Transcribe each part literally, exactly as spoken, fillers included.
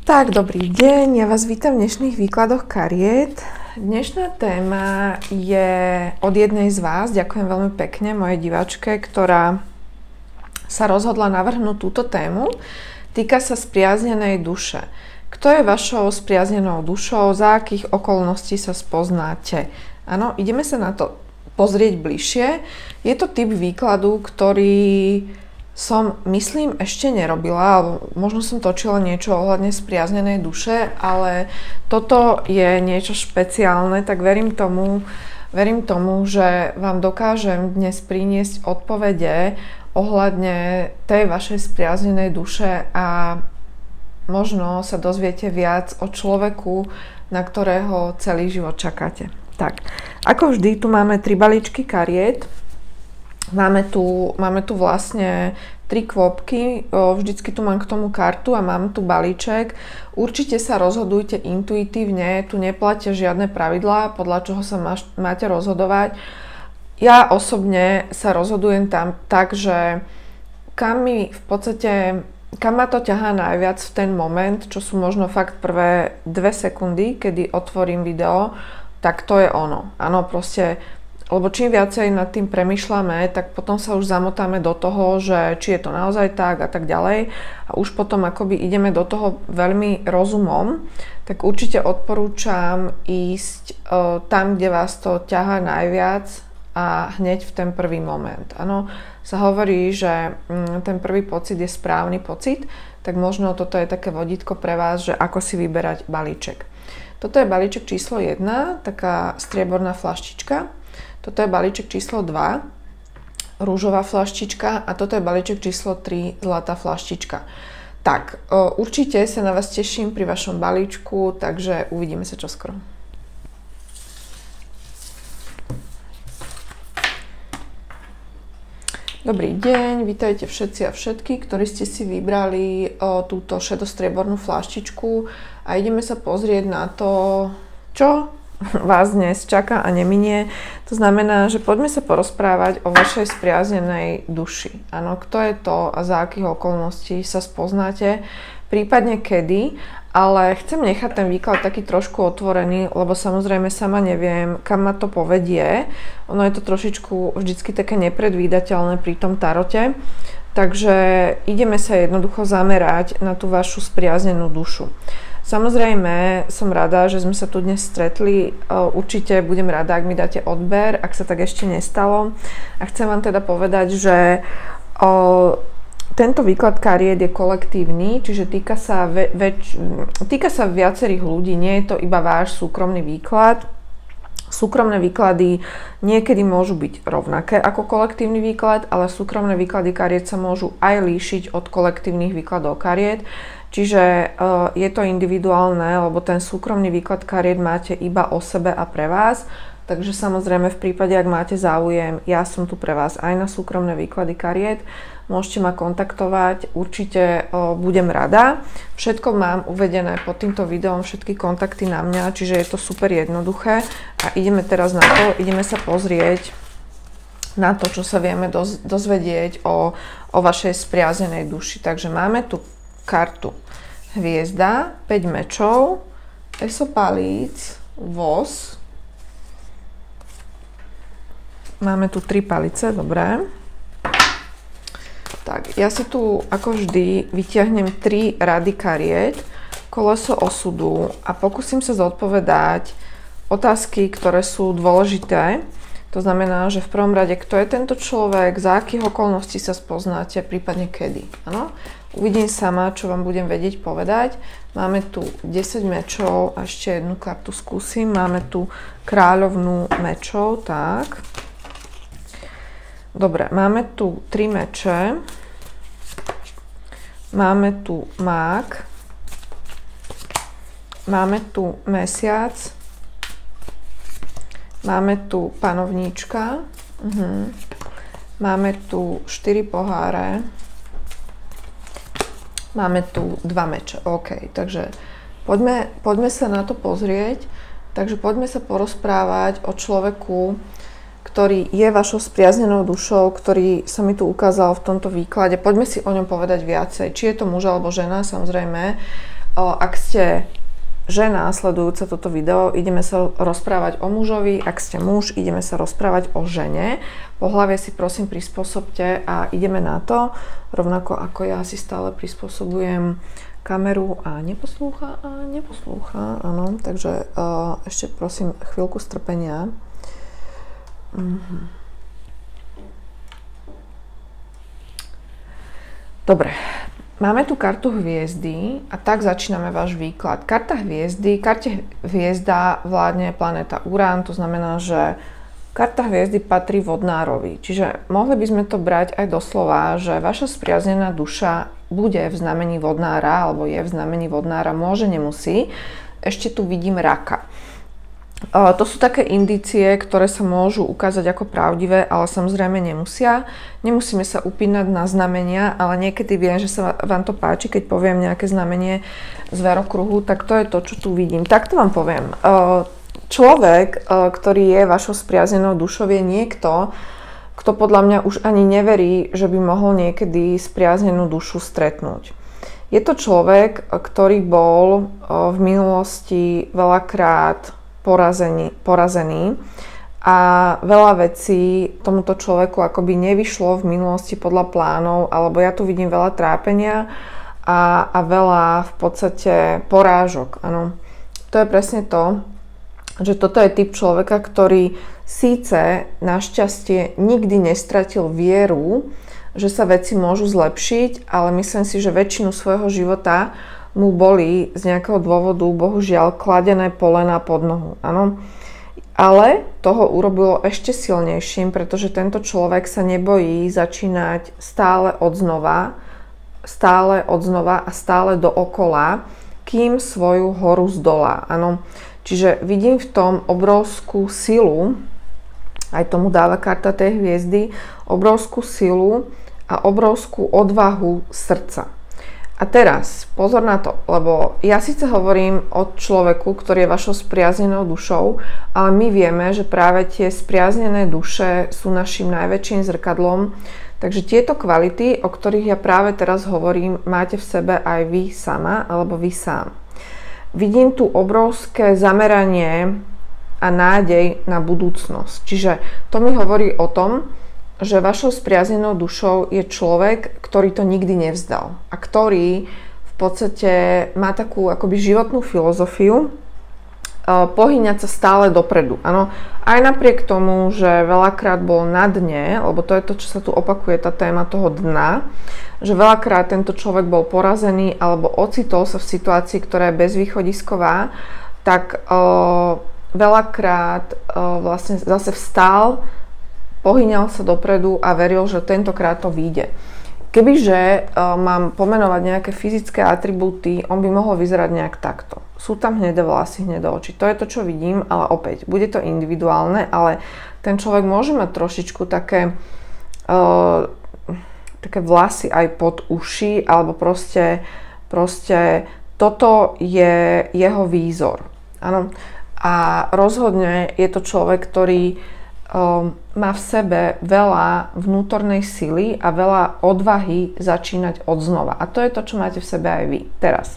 Tak, dobrý deň, ja vás vítam v dnešných výkladoch kariet. Dnešná téma je od jednej z vás, ďakujem veľmi pekne mojej diváčke, ktorá sa rozhodla navrhnúť túto tému. Týka sa spriaznenej duše. Kto je vašou spriaznenou dušou, za akých okolností sa spoznáte? Áno, ideme sa na to pozrieť bližšie. Je to typ výkladu, ktorý som, myslím, ešte nerobila, alebo možno som točila niečo ohľadne spriaznenej duše, ale toto je niečo špeciálne, tak verím tomu, verím tomu, že vám dokážem dnes priniesť odpovede ohľadne tej vašej spriaznenej duše a možno sa dozviete viac o človeku, na ktorého celý život čakáte. Tak, ako vždy, tu máme tri balíčky kariet. Máme tu, máme tu vlastne tri kvopky, vždycky tu mám k tomu kartu a mám tu balíček. Určite sa rozhodujte intuitívne, tu neplatia žiadne pravidlá, podľa čoho sa máš, máte rozhodovať. Ja osobne sa rozhodujem tam tak, že kam mi v podstate, kam ma to ťahá najviac v ten moment, čo sú možno fakt prvé dve sekundy, kedy otvorím video, tak to je ono. Áno, proste, lebo čím viacej nad tým premýšľame, tak potom sa už zamotáme do toho, že či je to naozaj tak a tak ďalej. A už potom akoby ideme do toho veľmi rozumom, tak určite odporúčam ísť e, tam, kde vás to ťahá najviac a hneď v ten prvý moment. Áno, sa hovorí, že mm, ten prvý pocit je správny pocit, tak možno toto je také vodítko pre vás, že ako si vyberať balíček. Toto je balíček číslo jedna, taká strieborná flaštička. Toto je balíček číslo dva, rúžová flaštička a toto je balíček číslo tri, zlatá flaštička. Tak, určite sa na vás teším pri vašom balíčku, takže uvidíme sa čoskoro. Dobrý deň, vítajte všetci a všetky, ktorí ste si vybrali o, túto šedostriebornú flaštičku a ideme sa pozrieť na to, čo vás dnes čaká a neminie. To znamená, že poďme sa porozprávať o vašej spriaznenej duši. Áno, kto je to a za akých okolností sa spoznáte, prípadne kedy, ale chcem nechať ten výklad taký trošku otvorený, lebo samozrejme sama neviem, kam ma to povedie. Ono je to trošičku vždycky také nepredvídateľné pri tom tarote, takže ideme sa jednoducho zamerať na tú vašu spriaznenú dušu. Samozrejme, som rada, že sme sa tu dnes stretli. Určite budem rada, ak mi dáte odber, ak sa tak ešte nestalo. A chcem vám teda povedať, že o, tento výklad kariet je kolektívny, čiže týka sa, ve, väč, týka sa viacerých ľudí, nie je to iba váš súkromný výklad. Súkromné výklady niekedy môžu byť rovnaké ako kolektívny výklad, ale súkromné výklady kariet sa môžu aj líšiť od kolektívnych výkladov kariet. Čiže uh, je to individuálne, lebo ten súkromný výklad kariet máte iba o sebe a pre vás. Takže samozrejme v prípade, ak máte záujem, ja som tu pre vás aj na súkromné výklady kariet. Môžete ma kontaktovať, určite uh, budem rada. Všetko mám uvedené pod týmto videom, všetky kontakty na mňa, čiže je to super jednoduché. A ideme teraz na to, ideme sa pozrieť na to, čo sa vieme doz, dozvedieť o, o vašej spriaznenej duši. Takže máme tu kartu hviezda, päť mečov, eso palíc, voz. Máme tu tri palice, dobré. Tak, ja si tu ako vždy vyťahnem tri rady kariet, koleso osudu a pokúsim sa zodpovedať otázky, ktoré sú dôležité. To znamená, že v prvom rade, kto je tento človek, za akých okolností sa spoznáte, prípadne kedy. Áno? Uvidím sama, čo vám budem vedieť povedať. Máme tu desať mečov a ešte jednu kartu skúsim. Máme tu kráľovnú mečov, tak. Dobre, máme tu tri meče. Máme tu mák. Máme tu mesiac. Máme tu panovníčka. Uh-huh. Máme tu štyri poháre. Máme tu dva meče. OK, takže poďme, poďme sa na to pozrieť. Takže poďme sa porozprávať o človeku, ktorý je vašou spriaznenou dušou, ktorý sa mi tu ukázal v tomto výklade. Poďme si o ňom povedať viacej. Či je to muž alebo žena, samozrejme. Ak ste žena sledujúca toto video, ideme sa rozprávať o mužovi, ak ste muž, ideme sa rozprávať o žene. Pohlavie si prosím prispôsobte a ideme na to, rovnako ako ja si stále prispôsobujem kameru a neposlúcha a neposlúcha, áno, takže uh, ešte prosím chvíľku strpenia. Mhm. Dobre. Máme tu kartu hviezdy a tak začíname váš výklad. Karta hviezdy, karte hviezda vládne planéta Urán, to znamená, že karta hviezdy patrí vodnárovi. Čiže mohli by sme to brať aj doslova, že vaša spriaznená duša bude v znamení vodnára, alebo je v znamení vodnára, môže, nemusí. Ešte tu vidím raka. To sú také indície, ktoré sa môžu ukázať ako pravdivé, ale samozrejme nemusia. Nemusíme sa upínať na znamenia, ale niekedy viem, že sa vám to páči, keď poviem nejaké znamenie z verokruhu, tak to je to, čo tu vidím. Takto vám poviem. Človek, ktorý je vašou spriaznenou dušou, je niekto, kto podľa mňa už ani neverí, že by mohol niekedy spriaznenú dušu stretnúť. Je to človek, ktorý bol v minulosti veľakrát Porazený, porazený a veľa vecí tomuto človeku akoby nevyšlo v minulosti podľa plánov, alebo ja tu vidím veľa trápenia a, a veľa v podstate porážok. Ano. To je presne to, že toto je typ človeka, ktorý síce našťastie nikdy nestratil vieru, že sa veci môžu zlepšiť, ale myslím si, že väčšinu svojho života mu boli z nejakého dôvodu, bohužiaľ, kladené polená pod nohu. Áno. Ale toho urobilo ešte silnejším, pretože tento človek sa nebojí začínať stále odznova, stále odznova a stále dookola, kým svoju horu zdolá. Áno. Čiže vidím v tom obrovskú silu, aj tomu dáva karta tej hviezdy, obrovskú silu a obrovskú odvahu srdca. A teraz, pozor na to, lebo ja síce hovorím o človeku, ktorý je vašou spriaznenou dušou, ale my vieme, že práve tie spriaznené duše sú našim najväčším zrkadlom, takže tieto kvality, o ktorých ja práve teraz hovorím, máte v sebe aj vy sama, alebo vy sám. Vidím tu obrovské zameranie a nádej na budúcnosť. Čiže to mi hovorí o tom, že vašou spriaznenou dušou je človek, ktorý to nikdy nevzdal a ktorý v podstate má takú akoby životnú filozofiu uh, pohýňať sa stále dopredu. Áno, aj napriek tomu, že veľakrát bol na dne, lebo to je to, čo sa tu opakuje, tá téma toho dna, že veľakrát tento človek bol porazený alebo ocitol sa v situácii, ktorá je bezvýchodisková, tak uh, veľakrát uh, vlastne zase vstal, pohýňal sa dopredu a veril, že tentokrát to vyjde. Kebyže uh, mám pomenovať nejaké fyzické atribúty, on by mohol vyzerať nejak takto. Sú tam hnedé vlasy, hnedé oči. To je to, čo vidím, ale opäť, bude to individuálne, ale ten človek môže mať trošičku také, uh, také vlasy aj pod uši, alebo proste, proste toto je jeho výzor. Áno. A rozhodne je to človek, ktorý Um, má v sebe veľa vnútornej sily a veľa odvahy začínať od znova. A to je to, čo máte v sebe aj vy. Teraz.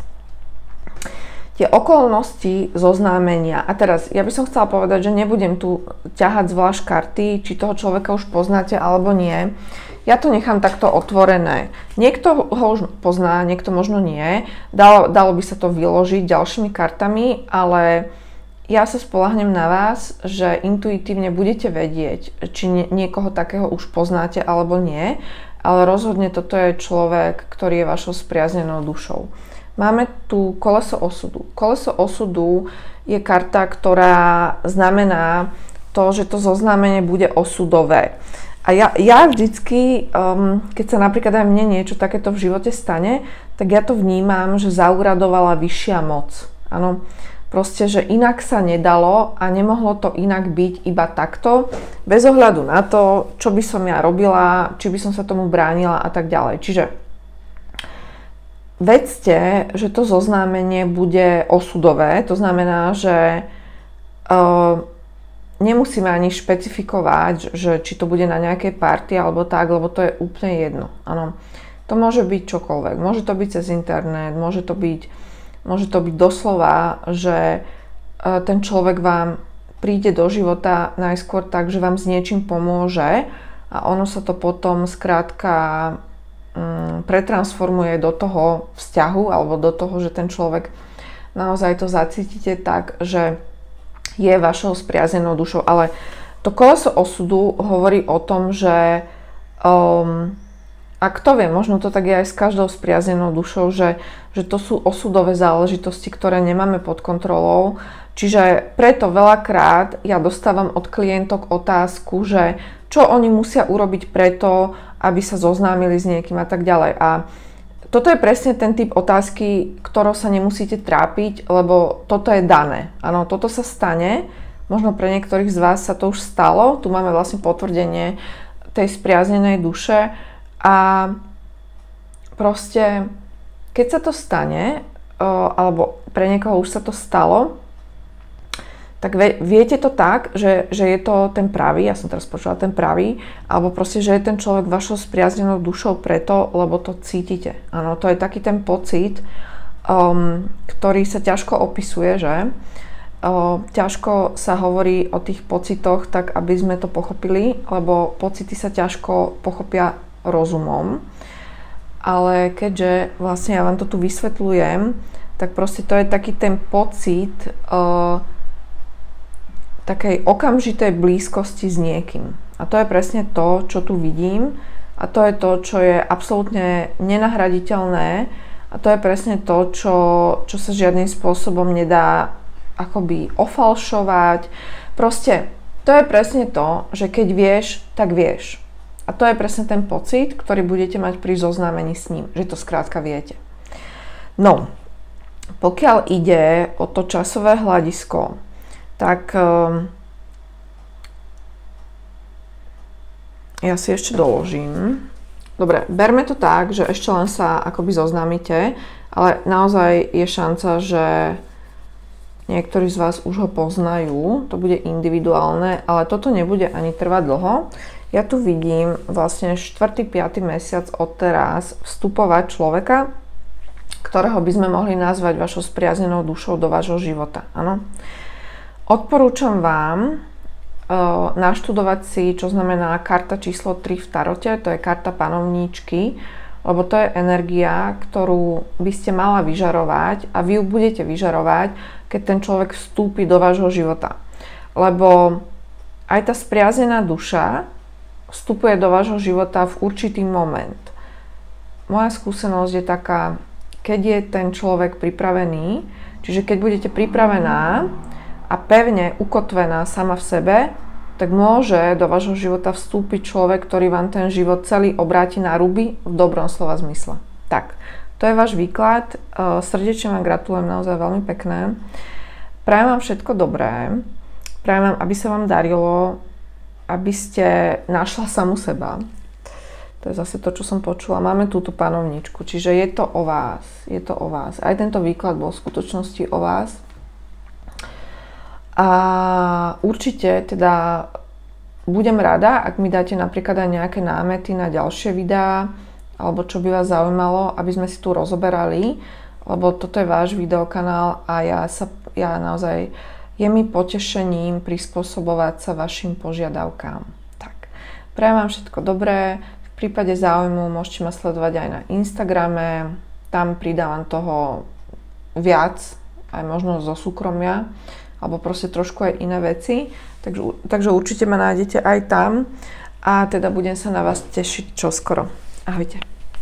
Tie okolnosti zoznámenia. A teraz, ja by som chcela povedať, že nebudem tu ťahať zvlášť karty, či toho človeka už poznáte alebo nie. Ja to nechám takto otvorené. Niekto ho už pozná, niekto možno nie. Dalo, dalo by sa to vyložiť ďalšími kartami, ale ja sa spoľahnem na vás, že intuitívne budete vedieť, či nie, niekoho takého už poznáte alebo nie, ale rozhodne toto je človek, ktorý je vašou spriaznenou dušou. Máme tu koleso osudu. Koleso osudu je karta, ktorá znamená to, že to zoznámenie bude osudové. A ja, ja vždycky, um, keď sa napríklad aj mne niečo takéto v živote stane, tak ja to vnímam, že zauradovala vyššia moc. Áno. Proste, že inak sa nedalo a nemohlo to inak byť iba takto, bez ohľadu na to, čo by som ja robila, či by som sa tomu bránila a tak ďalej. Čiže vedzte, že to zoznámenie bude osudové, to znamená, že uh, nemusíme ani špecifikovať, že či to bude na nejakej party alebo tak, lebo to je úplne jedno. Áno. To môže byť čokoľvek. Môže to byť cez internet, môže to byť môže to byť doslova, že ten človek vám príde do života najskôr tak, že vám s niečím pomôže a ono sa to potom skrátka um, pretransformuje do toho vzťahu alebo do toho, že ten človek naozaj to zacítite tak, že je vašou spriaznenou dušou. Ale to koleso osudu hovorí o tom, že um, a kto vie, možno to tak je aj s každou spriaznenou dušou, že, že to sú osudové záležitosti, ktoré nemáme pod kontrolou. Čiže preto veľakrát ja dostávam od klientok otázku, že čo oni musia urobiť preto, aby sa zoznámili s niekým a tak ďalej. A toto je presne ten typ otázky, ktorou sa nemusíte trápiť, lebo toto je dané. Áno, toto sa stane. Možno pre niektorých z vás sa to už stalo. Tu máme vlastne potvrdenie tej spriaznenej duše. A proste, keď sa to stane, alebo pre niekoho už sa to stalo, tak viete to tak, že, že je to ten pravý, ja som teraz počula ten pravý, alebo proste, že je ten človek vašou spriaznenou dušou preto, lebo to cítite. Áno, to je taký ten pocit, um, ktorý sa ťažko opisuje, že? Um, ťažko sa hovorí o tých pocitoch tak, aby sme to pochopili, lebo pocity sa ťažko pochopia rozumom. Ale keďže vlastne ja vám to tu vysvetľujem, tak proste to je taký ten pocit uh, takej okamžitej blízkosti s niekým. A to je presne to, čo tu vidím. A to je to, čo je absolútne nenahraditeľné. A to je presne to, čo, čo sa žiadnym spôsobom nedá akoby ofalšovať. Proste to je presne to, že keď vieš, tak vieš. A to je presne ten pocit, ktorý budete mať pri zoznámení s ním. Že to skrátka viete. No, pokiaľ ide o to časové hľadisko, tak um, ja si ešte doložím. Dobre, berme to tak, že ešte len sa akoby zoznámite, ale naozaj je šanca, že niektorí z vás už ho poznajú, to bude individuálne, ale toto nebude ani trvať dlho. Ja tu vidím vlastne štvrtý piaty mesiac od teraz vstupovať človeka, ktorého by sme mohli nazvať vašou spriaznenou dušou do vášho života. Áno. Odporúčam vám e, naštudovať si, čo znamená karta číslo tri v tarote, to je karta panovníčky, lebo to je energia, ktorú by ste mala vyžarovať a vy ju budete vyžarovať, keď ten človek vstúpi do vášho života. Lebo aj tá spriaznená duša vstupuje do vášho života v určitý moment. Moja skúsenosť je taká, keď je ten človek pripravený, čiže keď budete pripravená a pevne ukotvená sama v sebe, tak môže do vášho života vstúpiť človek, ktorý vám ten život celý obráti na ruby v dobrom slova zmysle. Tak, to je váš výklad. Srdečne vám gratulujem, naozaj veľmi pekné. Prajem vám všetko dobré. Prajem vám, aby sa vám darilo, aby ste našla samu seba. To je zase to, čo som počula. Máme túto panovničku, čiže je to o vás. Je to o vás. Aj tento výklad bol v skutočnosti o vás. A určite teda budem rada, ak mi dáte napríklad aj nejaké námety na ďalšie videá, alebo čo by vás zaujímalo, aby sme si tu rozoberali, lebo toto je váš videokanál a ja sa, ja naozaj je mi potešením prispôsobovať sa vašim požiadavkám. Tak, prajem vám všetko dobré. V prípade záujmu môžete ma sledovať aj na Instagrame. Tam pridávam toho viac, aj možno zo súkromia, alebo proste trošku aj iné veci. Takže, takže určite ma nájdete aj tam. A teda budem sa na vás tešiť čoskoro. Ahojte.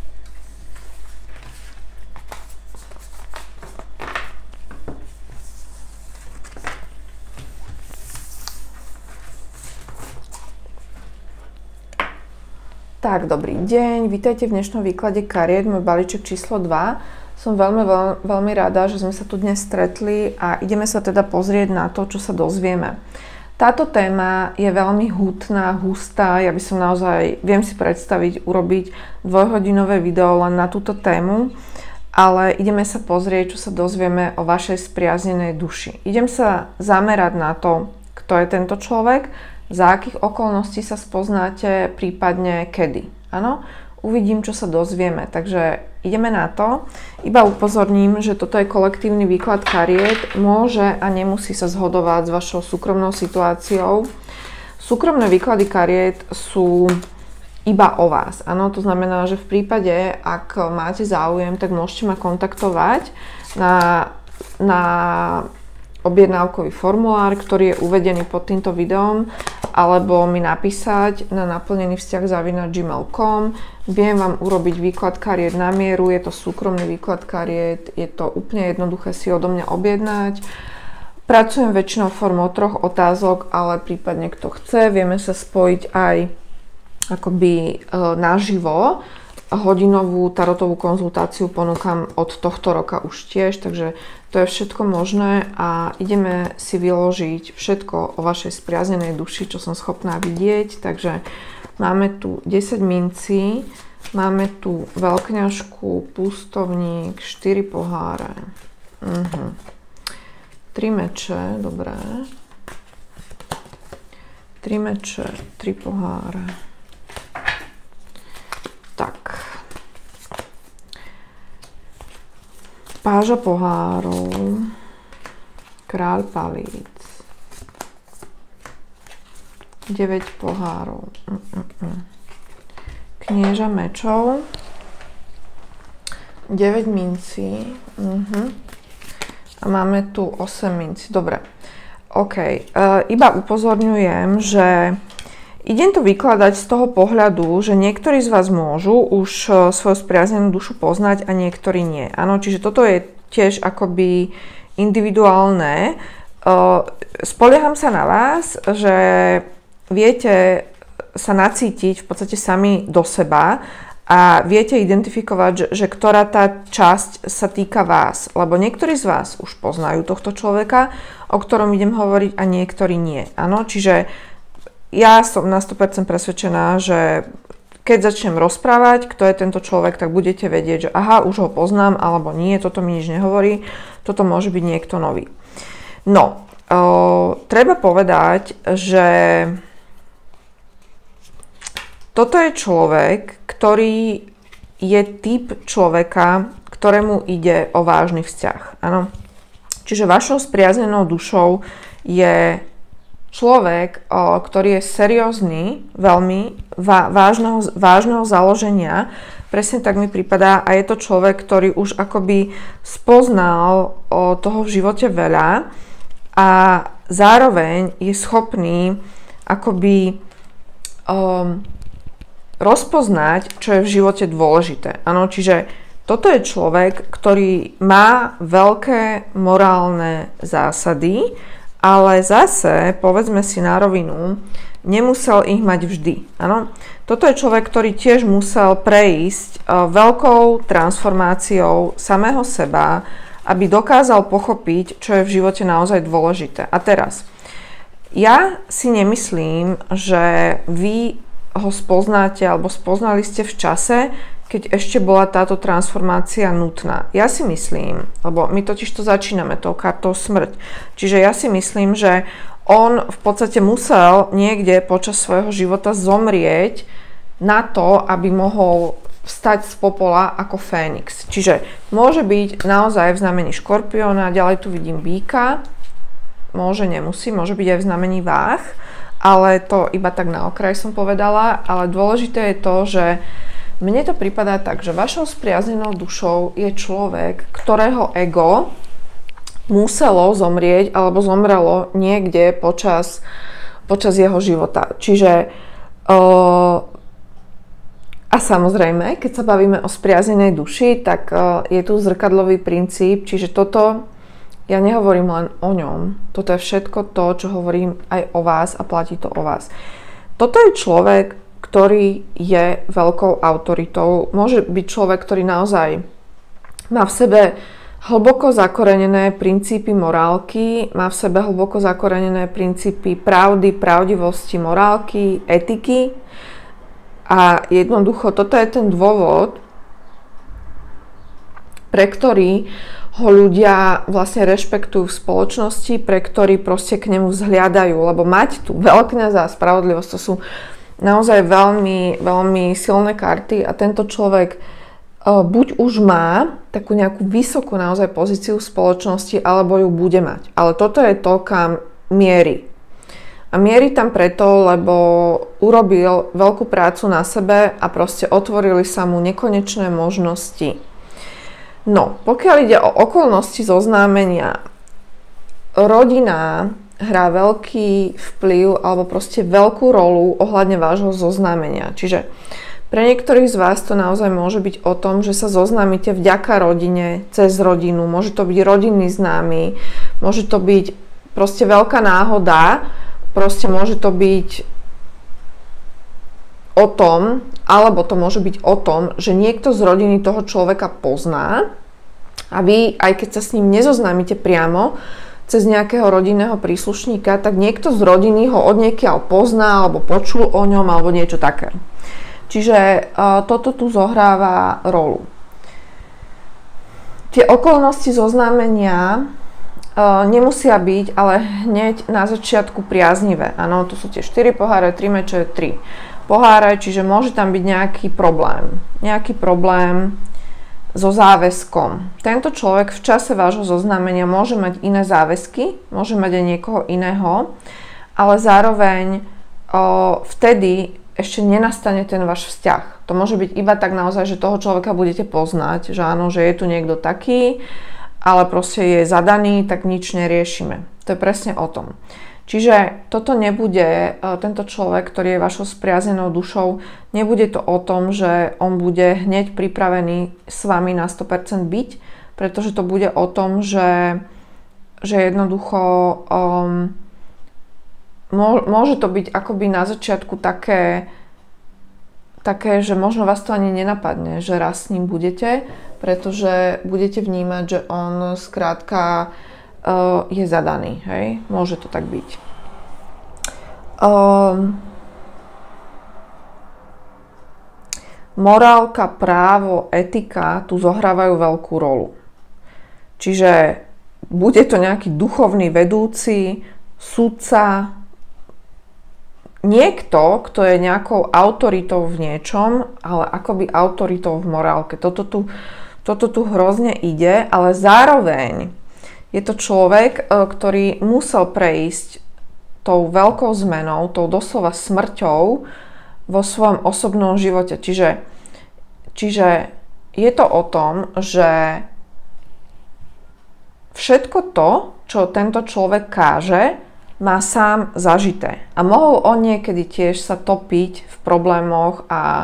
Tak, dobrý deň, vítajte v dnešnom výklade kariet, môj balíček číslo dva. Som veľmi, veľ, veľmi rada, že sme sa tu dnes stretli a ideme sa teda pozrieť na to, čo sa dozvieme. Táto téma je veľmi hutná, hustá, ja by som naozaj, viem si predstaviť, urobiť dvojhodinové video len na túto tému, ale ideme sa pozrieť, čo sa dozvieme o vašej spriaznenej duši. Idem sa zamerať na to, kto je tento človek, za akých okolností sa spoznáte, prípadne kedy. Áno? Uvidím, čo sa dozvieme. Takže ideme na to. Iba upozorním, že toto je kolektívny výklad kariet. Môže a nemusí sa zhodovať s vašou súkromnou situáciou. Súkromné výklady kariet sú iba o vás. Áno, to znamená, že v prípade, ak máte záujem, tak môžete ma kontaktovať na, na objednávkový formulár, ktorý je uvedený pod týmto videom, alebo mi napísať na naplnený vzťah zavináč gmail bodka com. Viem vám urobiť výklad kariet na mieru, je to súkromný výklad kariet, je to úplne jednoduché si odo mňa objednať. Pracujem väčšinou formou troch otázok, ale prípadne kto chce, vieme sa spojiť aj akoby e, naživo. Hodinovú tarotovú konzultáciu ponúkam od tohto roka už tiež, takže to je všetko možné a ideme si vyložiť všetko o vašej spriaznenej duši, čo som schopná vidieť. Takže máme tu desať mincí, máme tu veľkňažku, pustovník, štyri poháre, uh-huh. tri meče, dobré, tri meče, tri poháre. Tak. Páža pohárov, kráľ palíc, deväť pohárov, Mm-mm. knieža mečov, deväť mincí, uh-huh. a máme tu osem mincí. Dobre, OK. Uh, iba upozorňujem, že idem to vykladať z toho pohľadu, že niektorí z vás môžu už svoju spriaznenú dušu poznať a niektorí nie. Áno, čiže toto je tiež akoby individuálne. Spolieham sa na vás, že viete sa nacítiť v podstate sami do seba a viete identifikovať, že, že ktorá tá časť sa týka vás. Lebo niektorí z vás už poznajú tohto človeka, o ktorom idem hovoriť, a niektorí nie. Áno, čiže ja som na sto percent presvedčená, že keď začnem rozprávať, kto je tento človek, tak budete vedieť, že aha, už ho poznám, alebo nie, toto mi nič nehovorí, toto môže byť niekto nový. No, o, treba povedať, že toto je človek, ktorý je typ človeka, ktorému ide o vážny vzťah. Áno. Čiže vašou spriaznenou dušou je človek, o, ktorý je seriózny, veľmi vážneho, vážneho založenia, presne tak mi pripadá, a je to človek, ktorý už akoby spoznal o, toho v živote veľa a zároveň je schopný akoby um, rozpoznať, čo je v živote dôležité. Áno, čiže toto je človek, ktorý má veľké morálne zásady, ale zase, povedzme si na rovinu, nemusel ich mať vždy. Áno? Toto je človek, ktorý tiež musel prejsť uh, veľkou transformáciou samého seba, aby dokázal pochopiť, čo je v živote naozaj dôležité. A teraz, ja si nemyslím, že vy ho spoznáte alebo spoznali ste v čase, keď ešte bola táto transformácia nutná. Ja si myslím, lebo my totiž to začíname tou kartou smrť, čiže ja si myslím, že on v podstate musel niekde počas svojho života zomrieť na to, aby mohol vstať z popola ako Fénix. Čiže môže byť naozaj v znamení Škorpióna, ďalej tu vidím Býka, môže, nemusí, môže byť aj v znamení Váh, ale to iba tak na okraj som povedala, ale dôležité je to, že mne to pripadá tak, že vašou spriaznenou dušou je človek, ktorého ego muselo zomrieť alebo zomrelo niekde počas, počas jeho života. Čiže uh, a samozrejme, keď sa bavíme o spriaznenej duši, tak uh, je tu zrkadlový princíp, čiže toto ja nehovorím len o ňom. Toto je všetko to, čo hovorím aj o vás a platí to o vás. Toto je človek, ktorý je veľkou autoritou. Môže byť človek, ktorý naozaj má v sebe hlboko zakorenené princípy morálky, má v sebe hlboko zakorenené princípy pravdy, pravdivosti, morálky, etiky. A jednoducho, toto je ten dôvod, pre ktorý ho ľudia vlastne rešpektujú v spoločnosti, pre ktorý proste k nemu vzhliadajú. Lebo mať tu veľkňaza a spravodlivosť, to sú naozaj veľmi, veľmi silné karty a tento človek uh, buď už má takú nejakú vysokú naozaj pozíciu v spoločnosti, alebo ju bude mať. Ale toto je to, kam mierí. A mierí tam preto, lebo urobil veľkú prácu na sebe a proste otvorili sa mu nekonečné možnosti. No, pokiaľ ide o okolnosti zoznámenia, rodina hrá veľký vplyv alebo proste veľkú rolu ohľadne vášho zoznámenia. Čiže pre niektorých z vás to naozaj môže byť o tom, že sa zoznámite vďaka rodine, cez rodinu. Môže to byť rodinný známy, môže to byť proste veľká náhoda, proste môže to byť o tom, alebo to môže byť o tom, že niekto z rodiny toho človeka pozná a vy, aj keď sa s ním nezoznámite priamo, cez nejakého rodinného príslušníka, tak niekto z rodiny ho odniekiaľ pozná, alebo počul o ňom, alebo niečo také. Čiže uh, toto tu zohráva rolu. Tie okolnosti zoznámenia Uh, nemusia byť, ale hneď na začiatku priaznivé. Áno, to sú tie štyri poháre, tri meče, tri poháre, čiže môže tam byť nejaký problém. Nejaký problém so záväzkom. Tento človek v čase vášho zoznámenia môže mať iné záväzky, môže mať aj niekoho iného, ale zároveň uh, vtedy ešte nenastane ten váš vzťah. To môže byť iba tak naozaj, že toho človeka budete poznať, že áno, že je tu niekto taký, ale proste je zadaný, tak nič neriešime. To je presne o tom. Čiže toto nebude, tento človek, ktorý je vašou spriaznenou dušou, nebude to o tom, že on bude hneď pripravený s vami na sto percent byť, pretože to bude o tom, že, že jednoducho um, môže to byť akoby na začiatku také, také, že možno vás to ani nenapadne, že raz s ním budete, pretože budete vnímať, že on skrátka uh, je zadaný, hej? Môže to tak byť. Um, morálka, právo, etika tu zohrávajú veľkú rolu. Čiže bude to nejaký duchovný vedúci, sudca, niekto, kto je nejakou autoritou v niečom, ale akoby autoritou v morálke. Toto tu Toto tu hrozne ide, ale zároveň je to človek, ktorý musel prejsť tou veľkou zmenou, tou doslova smrťou vo svojom osobnom živote. Čiže, čiže je to o tom, že všetko to, čo tento človek káže, má sám zažité. A mohol on niekedy tiež sa topiť v problémoch a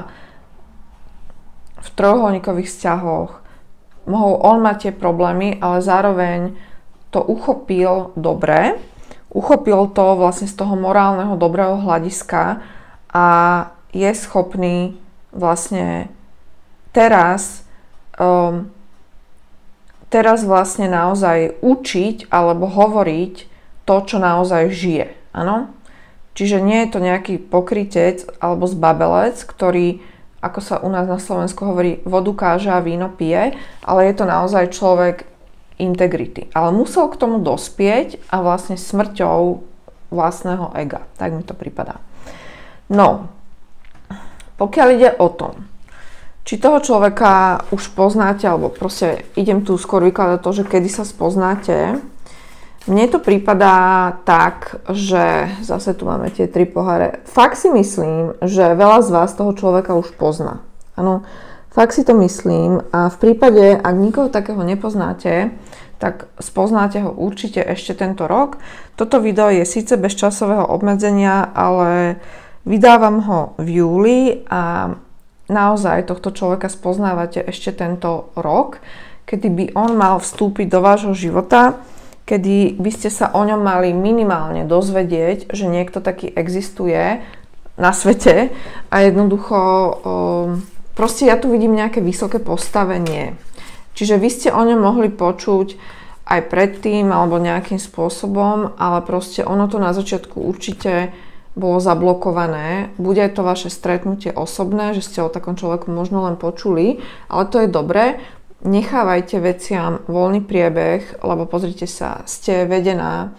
v trojuholníkových vzťahoch. Mohol on mať tie problémy, ale zároveň to uchopil dobre. Uchopil to vlastne z toho morálneho dobrého hľadiska a je schopný vlastne teraz um, teraz vlastne naozaj učiť alebo hovoriť to, čo naozaj žije. Áno? Čiže nie je to nejaký pokrytec alebo zbabelec, ktorý, ako sa u nás na Slovensku hovorí, vodu káže a víno pije, ale je to naozaj človek integrity. Ale musel k tomu dospieť a vlastne smrťou vlastného ega. Tak mi to pripadá. No, pokiaľ ide o to, či toho človeka už poznáte, alebo proste idem tu skôr vykladať to, že kedy sa spoznáte, mne to prípadá tak, že zase tu máme tie tri poháre. Fakt si myslím, že veľa z vás toho človeka už pozná. Áno, fakt si to myslím a v prípade, ak nikoho takého nepoznáte, tak spoznáte ho určite ešte tento rok. Toto video je síce bez časového obmedzenia, ale vydávam ho v júli a naozaj tohto človeka spoznávate ešte tento rok, kedy by on mal vstúpiť do vášho života, kedy by ste sa o ňom mali minimálne dozvedieť, že niekto taký existuje na svete a jednoducho proste ja tu vidím nejaké vysoké postavenie. Čiže vy ste o ňom mohli počuť aj predtým alebo nejakým spôsobom, ale proste ono to na začiatku určite bolo zablokované. Bude to vaše stretnutie osobné, že ste o takom človeku možno len počuli, ale to je dobré. Nechávajte veciam voľný priebeh, lebo pozrite sa, ste vedená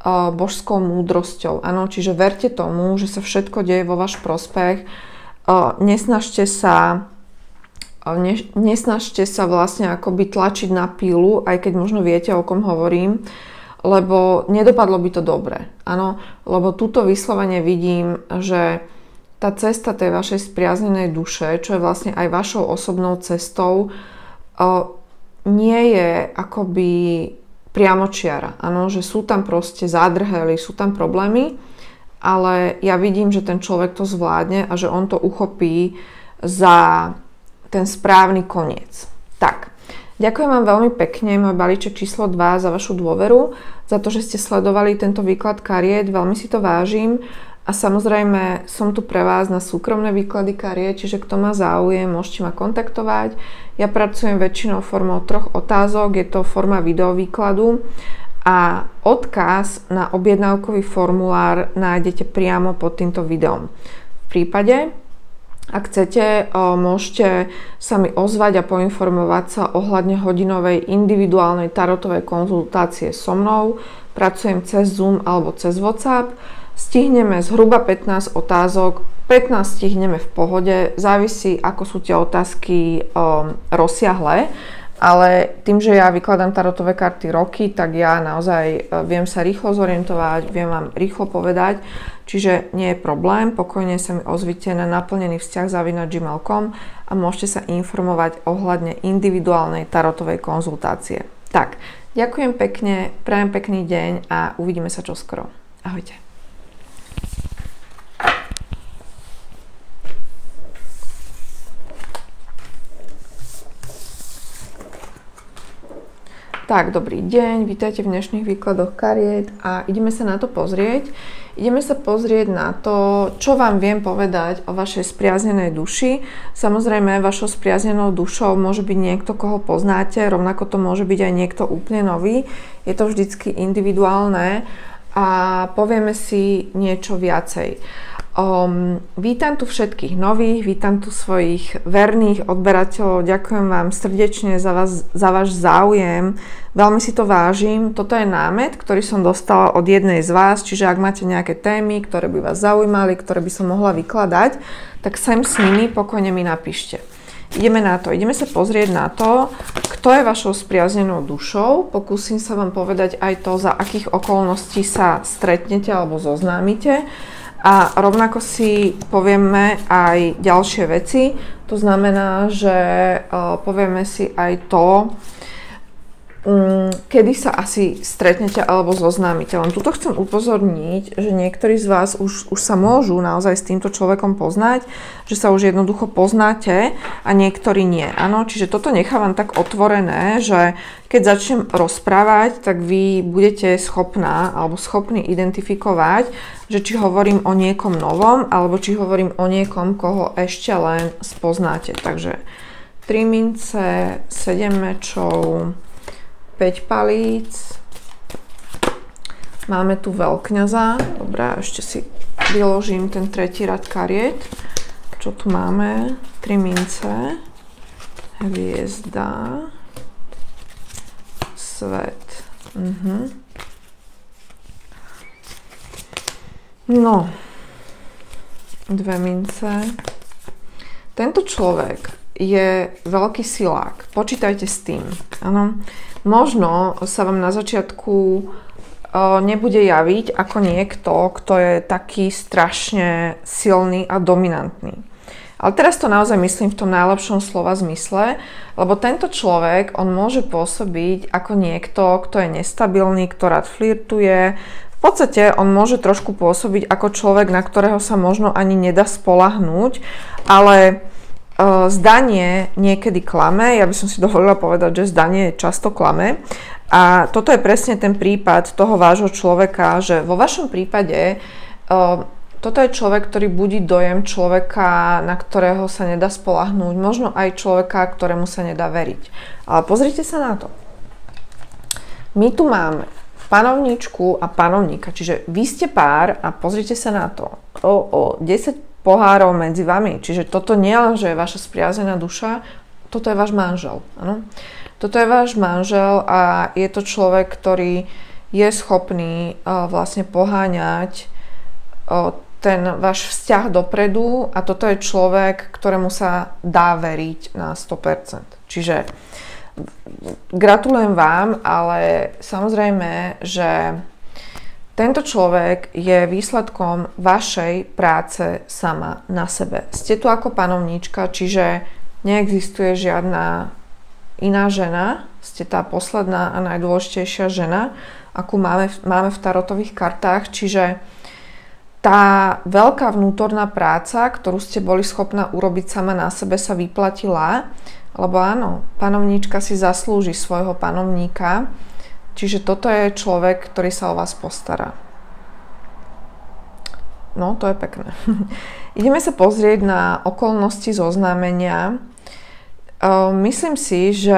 božskou múdrosťou. Áno, čiže verte tomu, že sa všetko deje vo váš prospech. Nesnažte sa ne, nesnažte sa vlastne akoby tlačiť na pílu, aj keď možno viete, o kom hovorím, lebo nedopadlo by to dobre. Áno, lebo tuto vyslovene vidím, že tá cesta tej vašej spriaznenej duše, čo je vlastne aj vašou osobnou cestou, nie je akoby priamočiara. Áno, že sú tam proste zádrhely, sú tam problémy, ale ja vidím, že ten človek to zvládne a že on to uchopí za ten správny koniec. Tak, ďakujem vám veľmi pekne, môj balíček číslo dva, za vašu dôveru, za to, že ste sledovali tento výklad kariet, veľmi si to vážim. A samozrejme, som tu pre vás na súkromné výklady kariet, čiže kto má záujem, môžete ma kontaktovať. Ja pracujem väčšinou formou troch otázok, je to forma videovýkladu a odkaz na objednávkový formulár nájdete priamo pod týmto videom. V prípade, ak chcete, môžete sa mi ozvať a poinformovať sa ohľadne hodinovej individuálnej tarotovej konzultácie so mnou. Pracujem cez Zoom alebo cez WhatsApp. Stihneme zhruba pätnásť otázok, pätnásť stihneme v pohode, závisí ako sú tie otázky um, rozsiahle, ale tým, že ja vykladám tarotové karty roky, tak ja naozaj uh, viem sa rýchlo zorientovať, viem vám rýchlo povedať, čiže nie je problém, pokojne sa mi ozvite na naplnený vzťah zavináč gmail bodka com a môžete sa informovať ohľadne individuálnej tarotovej konzultácie. Tak, ďakujem pekne, prajem pekný deň a uvidíme sa čoskoro. Ahojte. Tak, dobrý deň, vítajte v dnešných výkladoch kariet a ideme sa na to pozrieť. Ideme sa pozrieť na to, čo vám viem povedať o vašej spriaznenej duši. Samozrejme, vašou spriaznenou dušou môže byť niekto, koho poznáte, rovnako to môže byť aj niekto úplne nový. Je to vždycky individuálne a povieme si niečo viacej. Um, vítam tu všetkých nových, vítam tu svojich verných odberateľov, ďakujem vám srdečne za, vás, za váš záujem, veľmi si to vážim. Toto je námet, ktorý som dostala od jednej z vás, čiže ak máte nejaké témy, ktoré by vás zaujímali, ktoré by som mohla vykladať, tak sem s nimi pokojne mi napíšte. Ideme na to, ideme sa pozrieť na to, kto je vašou spriaznenou dušou. Pokúsim sa vám povedať aj to, za akých okolností sa stretnete alebo zoznámite. A rovnako si povieme aj ďalšie veci. To znamená, že uh, povieme si aj to, um, kedy sa asi stretnete alebo zoznámite. Len tuto chcem upozorniť, že niektorí z vás už, už sa môžu naozaj s týmto človekom poznať, že sa už jednoducho poznáte a niektorí nie. Áno, čiže toto nechávam tak otvorené, že keď začnem rozprávať, tak vy budete schopná alebo schopní identifikovať, že či hovorím o niekom novom, alebo či hovorím o niekom, koho ešte len spoznáte. Takže tri mince, sedem mečov, päť palíc. Máme tu veľkňaza. Dobre, ešte si vyložím ten tretí rad kariet. Čo tu máme? tri mince, hviezda, svet. Mhm. No, dve mince. Tento človek je veľký silák. Počítajte s tým. Áno. Možno sa vám na začiatku o, nebude javiť ako niekto, kto je taký strašne silný a dominantný. Ale teraz to naozaj myslím v tom najlepšom slova zmysle, lebo tento človek, on môže pôsobiť ako niekto, kto je nestabilný, kto rád flirtuje. V podstate on môže trošku pôsobiť ako človek, na ktorého sa možno ani nedá spoľahnúť, ale e, zdanie niekedy klame. Ja by som si dovolila povedať, že zdanie často klame. A toto je presne ten prípad toho vášho človeka, že vo vašom prípade e, toto je človek, ktorý budí dojem človeka, na ktorého sa nedá spoľahnúť, možno aj človeka, ktorému sa nedá veriť. Ale pozrite sa na to. My tu máme panovníčku a panovníka, čiže vy ste pár a pozrite sa na to. O, o desať pohárov medzi vami, čiže toto nie len, že je vaša spriazená duša, toto je váš manžel. Ano? Toto je váš manžel a je to človek, ktorý je schopný uh, vlastne poháňať uh, ten váš vzťah dopredu a toto je človek, ktorému sa dá veriť na sto percent. Čiže gratulujem vám, ale samozrejme, že tento človek je výsledkom vašej práce sama na sebe. Ste tu ako panovníčka, čiže neexistuje žiadna iná žena. Ste tá posledná a najdôležitejšia žena, akú máme, máme v tarotových kartách. Čiže tá veľká vnútorná práca, ktorú ste boli schopná urobiť sama na sebe, sa vyplatila. Lebo áno, panovníčka si zaslúži svojho panovníka. Čiže toto je človek, ktorý sa o vás postará. No, to je pekné. Ideme sa pozrieť na okolnosti zoznámenia. Uh, myslím si, že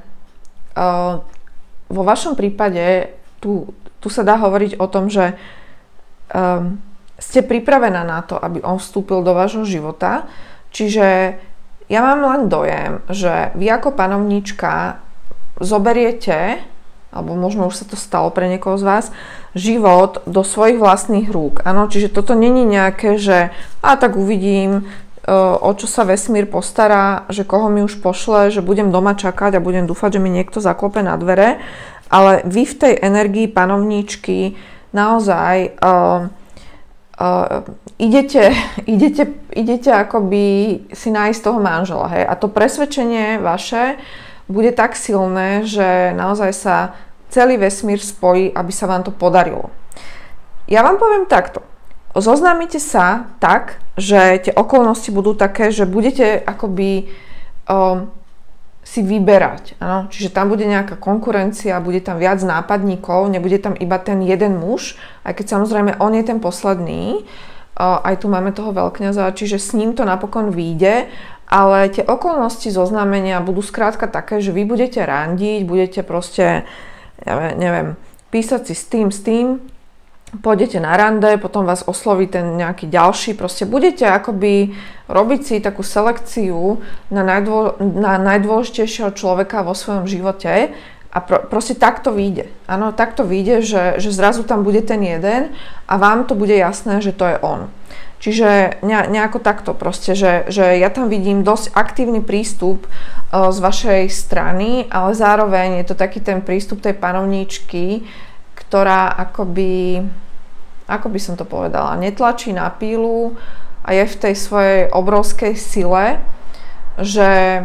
uh, vo vašom prípade tu, tu sa dá hovoriť o tom, že um, ste pripravená na to, aby on vstúpil do vášho života. Čiže ja mám len dojem, že vy ako panovníčka zoberiete, alebo možno už sa to stalo pre niekoho z vás, život do svojich vlastných rúk. Áno, čiže toto není nejaké, že a tak uvidím, o čo sa vesmír postará, že koho mi už pošle, že budem doma čakať a budem dúfať, že mi niekto zaklope na dvere. Ale vy v tej energii panovníčky naozaj uh, uh, idete, idete, idete akoby si nájsť toho manžela. Hej? A to presvedčenie vaše bude tak silné, že naozaj sa celý vesmír spojí, aby sa vám to podarilo. Ja vám poviem takto. Zoznámite sa tak, že tie okolnosti budú také, že budete akoby um, si vyberať. Ano? Čiže tam bude nejaká konkurencia, bude tam viac nápadníkov, nebude tam iba ten jeden muž, aj keď samozrejme on je ten posledný. Uh, aj tu máme toho veľkňaza, čiže s ním to napokon vyjde. Ale tie okolnosti zoznámenia budú skrátka také, že vy budete randiť, budete proste, ja neviem, písať si s tým, s tým, pôjdete na rande, potom vás osloví ten nejaký ďalší, proste budete akoby robiť si takú selekciu na, najdô, na najdôležitejšieho človeka vo svojom živote a pro, proste takto vyjde. Áno, takto vyjde, že, že zrazu tam bude ten jeden a vám to bude jasné, že to je on. Čiže nejako takto proste, že, že ja tam vidím dosť aktívny prístup uh, z vašej strany, ale zároveň je to taký ten prístup tej panovníčky, ktorá akoby, ako by som to povedala, netlačí na pílu a je v tej svojej obrovskej sile, že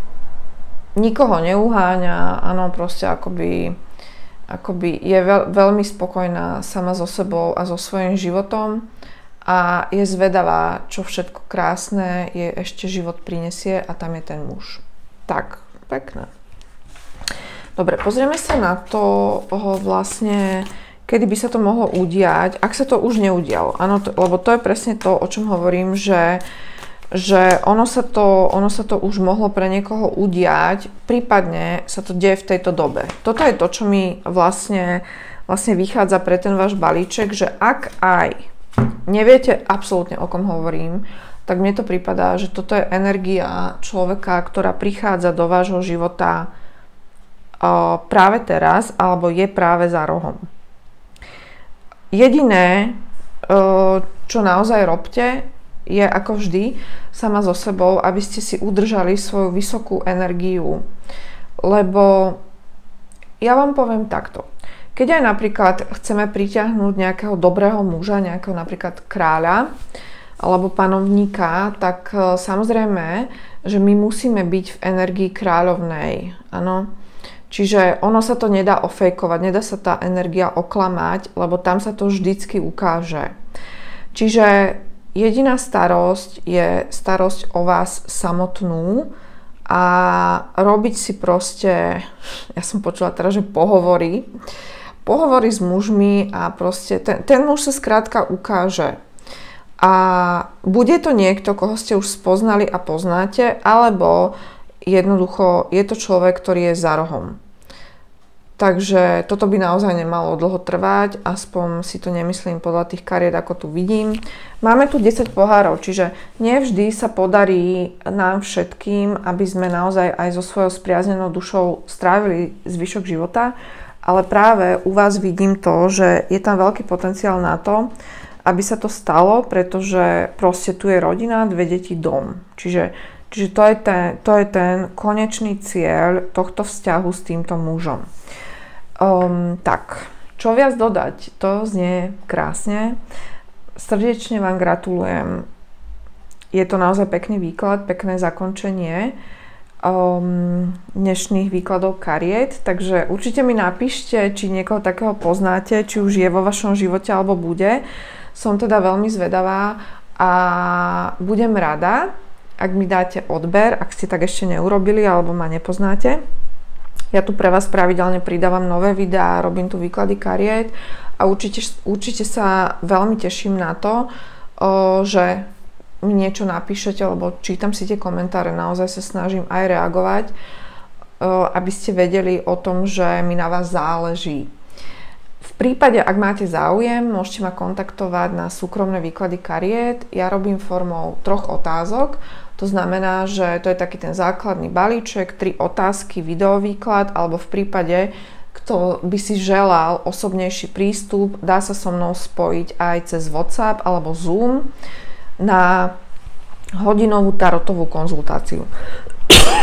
nikoho neuháňa, áno, proste akoby, akoby je veľ, veľmi spokojná sama so sebou a so svojím životom. A je zvedavá, čo všetko krásne je ešte život prinesie a tam je ten muž. Tak, pekné. Dobre, pozrieme sa na to vlastne, kedy by sa to mohlo udiať, ak sa to už neudialo. Áno, to, lebo to je presne to, o čom hovorím, že, že ono, sa to, ono sa to už mohlo pre niekoho udiať, prípadne sa to deje v tejto dobe. Toto je to, čo mi vlastne, vlastne vychádza pre ten váš balíček, že ak aj neviete absolútne, o kom hovorím, tak mne to prípadá, že toto je energia človeka, ktorá prichádza do vášho života uh, práve teraz, alebo je práve za rohom. Jediné, uh, čo naozaj robte, je ako vždy sama so sebou, aby ste si udržali svoju vysokú energiu. Lebo ja vám poviem takto. Keď aj napríklad chceme pritiahnuť nejakého dobrého muža, nejakého napríklad kráľa alebo panovníka, tak samozrejme, že my musíme byť v energii kráľovnej. Áno? Čiže ono sa to nedá ofejkovať, nedá sa tá energia oklamať, lebo tam sa to vždycky ukáže. Čiže jediná starosť je starosť o vás samotnú a robiť si proste, ja som počula teraz, že pohovory, pohovory s mužmi a proste ten, ten muž sa skrátka ukáže. A bude to niekto, koho ste už spoznali a poznáte, alebo jednoducho je to človek, ktorý je za rohom. Takže toto by naozaj nemalo dlho trvať, aspoň si to nemyslím podľa tých kariet, ako tu vidím. Máme tu desať pohárov, čiže nevždy sa podarí nám všetkým, aby sme naozaj aj so svojou spriaznenou dušou strávili zvyšok života, ale práve u vás vidím to, že je tam veľký potenciál na to, aby sa to stalo, pretože proste tu je rodina, dve deti, dom. Čiže, čiže to je ten, to je ten konečný cieľ tohto vzťahu s týmto mužom. Um, tak, čo viac dodať? To znie krásne. Srdečne vám gratulujem. Je to naozaj pekný výklad, pekné zakončenie um, dnešných výkladov kariet, takže určite mi napíšte, či niekoho takého poznáte, či už je vo vašom živote alebo bude. Som teda veľmi zvedavá a budem rada, ak mi dáte odber, ak ste tak ešte neurobili alebo ma nepoznáte. Ja tu pre vás pravidelne pridávam nové videá, robím tu výklady kariet a určite, určite sa veľmi teším na to, o, že mi niečo napíšete, lebo čítam si tie komentáre, naozaj sa snažím aj reagovať, o, aby ste vedeli o tom, že mi na vás záleží. V prípade, ak máte záujem, môžete ma kontaktovať na súkromné výklady kariet. Ja robím formou troch otázok. To znamená, že to je taký ten základný balíček, tri otázky, videovýklad, alebo v prípade, kto by si želal osobnejší prístup, dá sa so mnou spojiť aj cez WhatsApp alebo Zoom na hodinovú tarotovú konzultáciu.